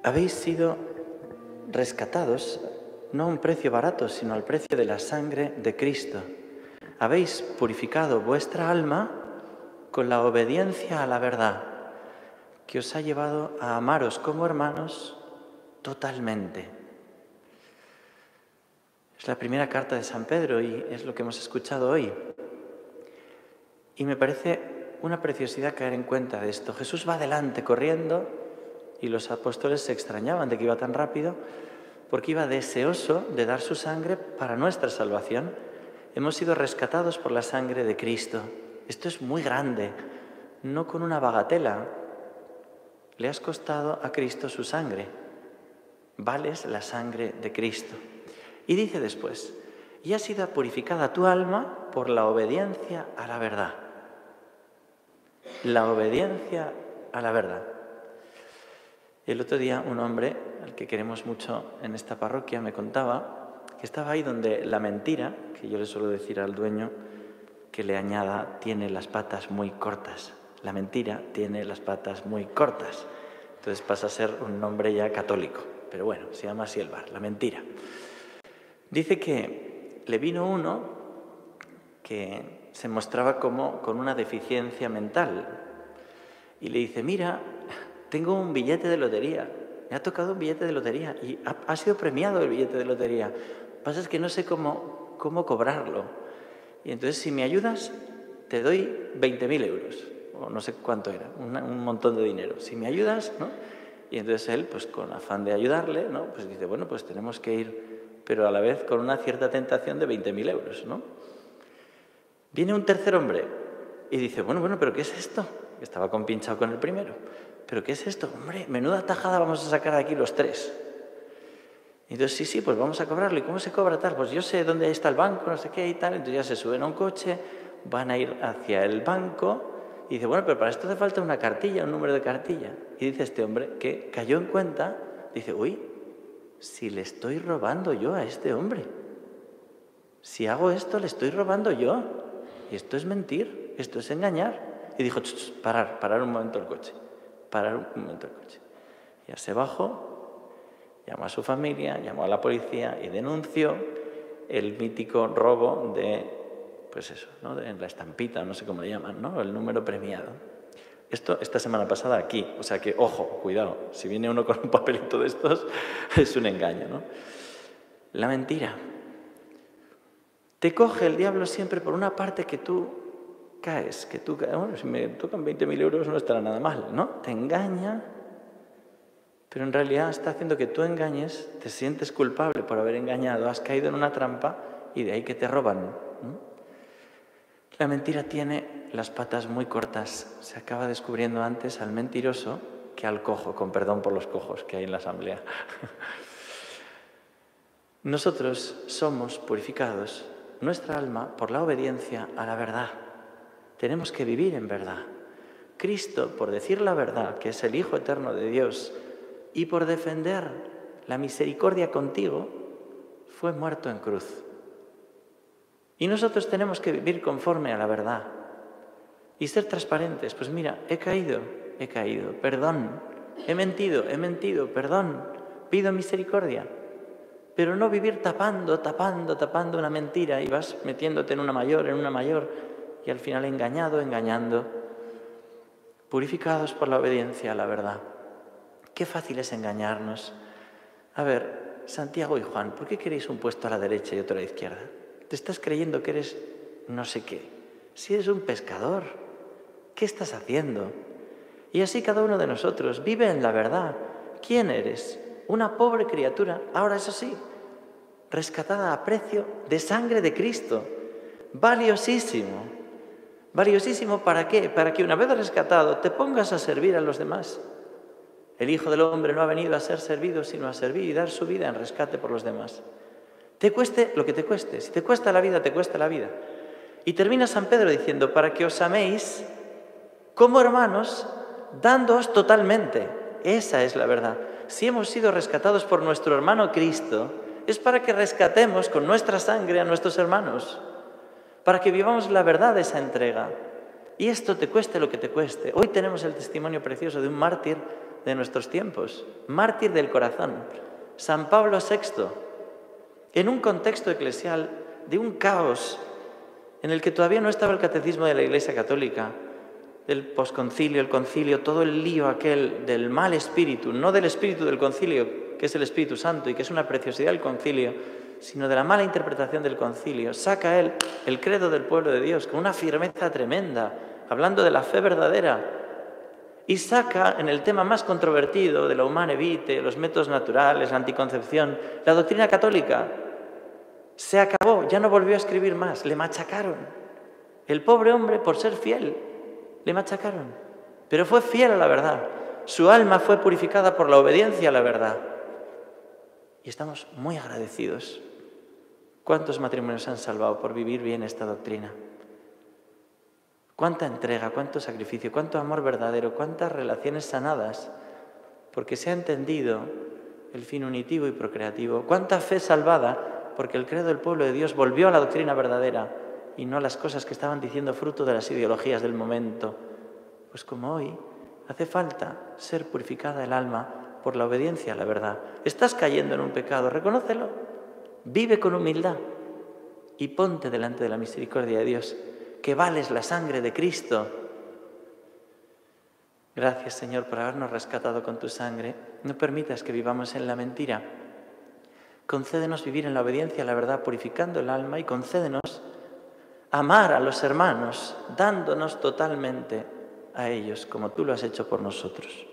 Habéis sido rescatados no a un precio barato, sino al precio de la sangre de Cristo. Habéis purificado vuestra alma con la obediencia a la verdad, que os ha llevado a amaros como hermanos totalmente. Es la primera carta de San Pedro y es lo que hemos escuchado hoy. Y me parece una preciosidad caer en cuenta de esto. Jesús va adelante corriendo y los apóstoles se extrañaban de que iba tan rápido porque iba deseoso de dar su sangre para nuestra salvación. Hemos sido rescatados por la sangre de Cristo. Esto es muy grande, no con una bagatela. Le has costado a Cristo su sangre. Vales la sangre de Cristo. Y dice después, y ha sido purificada tu alma por la obediencia a la verdad. La obediencia a la verdad. El otro día un hombre, al que queremos mucho en esta parroquia, me contaba que estaba ahí donde la mentira, que yo le suelo decir al dueño que le añada, tiene las patas muy cortas. La mentira tiene las patas muy cortas. Entonces pasa a ser un nombre ya católico. Pero bueno, se llama así el bar, la mentira. Dice que le vino uno que se mostraba como con una deficiencia mental. Y le dice, mira, tengo un billete de lotería. Me ha tocado un billete de lotería y ha sido premiado el billete de lotería. Lo que pasa es que no sé cómo cobrarlo. Y entonces, si me ayudas, te doy 20.000 euros. O no sé cuánto era, un montón de dinero. Si me ayudas, ¿no? Y entonces él, pues con afán de ayudarle, ¿no? Pues dice, bueno, pues tenemos que ir, pero a la vez con una cierta tentación de 20.000 euros, ¿no? Viene un tercer hombre y dice, bueno, ¿pero qué es esto? Estaba compinchado con el primero. ¿Pero qué es esto? Hombre, menuda tajada vamos a sacar de aquí los tres. Y entonces, sí, pues vamos a cobrarlo. ¿Y cómo se cobra tal? Pues yo sé dónde está el banco, no sé qué y tal. Entonces ya se suben a un coche, van a ir hacia el banco y dice, bueno, pero para esto hace falta una cartilla, un número de cartilla. Y dice este hombre que cayó en cuenta, dice, uy, si le estoy robando yo a este hombre. Si hago esto, le estoy robando yo. Y esto es mentir, esto es engañar. Y dijo, parar un momento el coche. Parar un momento el coche. Ya se bajó, llamó a su familia, llamó a la policía y denunció el mítico robo de, pues eso, ¿no? De la estampita, no sé cómo le llaman, ¿no? El número premiado. Esto esta semana pasada aquí, o sea que, ojo, cuidado, si viene uno con un papelito de estos, es un engaño, ¿no? La mentira. Te coge el diablo siempre por una parte que tú caes, bueno, si me tocan 20.000 euros no estará nada mal, ¿no? Te engaña, pero en realidad está haciendo que tú engañes, te sientes culpable por haber engañado, has caído en una trampa y de ahí que te roban, ¿no? La mentira tiene las patas muy cortas. Se acaba descubriendo antes al mentiroso que al cojo, con perdón por los cojos que hay en la asamblea. Nosotros somos purificados, nuestra alma, por la obediencia a la verdad. Tenemos que vivir en verdad. Cristo, por decir la verdad, que es el Hijo eterno de Dios, y por defender la misericordia contigo, fue muerto en cruz. Y nosotros tenemos que vivir conforme a la verdad y ser transparentes. Pues mira, he caído, perdón. He mentido, perdón. Pido misericordia. Pero no vivir tapando una mentira y vas metiéndote en una mayor, y al final engañando. Purificados por la obediencia a la verdad. Qué fácil es engañarnos. A ver, Santiago y Juan, ¿por qué queréis un puesto a la derecha y otro a la izquierda? Te estás creyendo que eres no sé qué. Si eres un pescador, ¿qué estás haciendo? Y así cada uno de nosotros vive en la verdad. ¿Quién eres? Una pobre criatura, ahora eso sí, rescatada a precio de sangre de Cristo. Valiosísimo. ¿Valiosísimo para qué? Para que una vez rescatado te pongas a servir a los demás. El Hijo del Hombre no ha venido a ser servido, sino a servir y dar su vida en rescate por los demás. Te cueste lo que te cueste. Si te cuesta la vida, te cuesta la vida. Y termina San Pedro diciendo, para que os améis como hermanos, dándoos totalmente. Esa es la verdad. Si hemos sido rescatados por nuestro hermano Cristo, es para que rescatemos con nuestra sangre a nuestros hermanos, para que vivamos la verdad de esa entrega. Y esto te cueste lo que te cueste. Hoy tenemos el testimonio precioso de un mártir de nuestros tiempos, mártir del corazón, San Pablo VI, en un contexto eclesial de un caos en el que todavía no estaba el catecismo de la Iglesia Católica, del posconcilio, el concilio, todo el lío aquel del mal espíritu, no del espíritu del concilio, que es el Espíritu Santo y que es una preciosidad del concilio, sino de la mala interpretación del concilio. Saca él el credo del pueblo de Dios con una firmeza tremenda, hablando de la fe verdadera, y saca en el tema más controvertido de la humane vitae, los métodos naturales, la anticoncepción, la doctrina católica. Se acabó, ya no volvió a escribir más, le machacaron. El pobre hombre, por ser fiel, le machacaron, pero fue fiel a la verdad. Su alma fue purificada por la obediencia a la verdad. Y estamos muy agradecidos. ¿Cuántos matrimonios se han salvado por vivir bien esta doctrina? Cuánta entrega, cuánto sacrificio, cuánto amor verdadero, cuántas relaciones sanadas, porque se ha entendido el fin unitivo y procreativo. Cuánta fe salvada, porque el credo del pueblo de Dios volvió a la doctrina verdadera y no a las cosas que estaban diciendo fruto de las ideologías del momento. Pues como hoy, hace falta ser purificada el alma por la obediencia a la verdad. Estás cayendo en un pecado, reconócelo, vive con humildad y ponte delante de la misericordia de Dios, que vales la sangre de Cristo. Gracias, Señor, por habernos rescatado con tu sangre. No permitas que vivamos en la mentira. Concédenos vivir en la obediencia a la verdad, purificando el alma, y concédenos amar a los hermanos, dándonos totalmente a ellos, como tú lo has hecho por nosotros.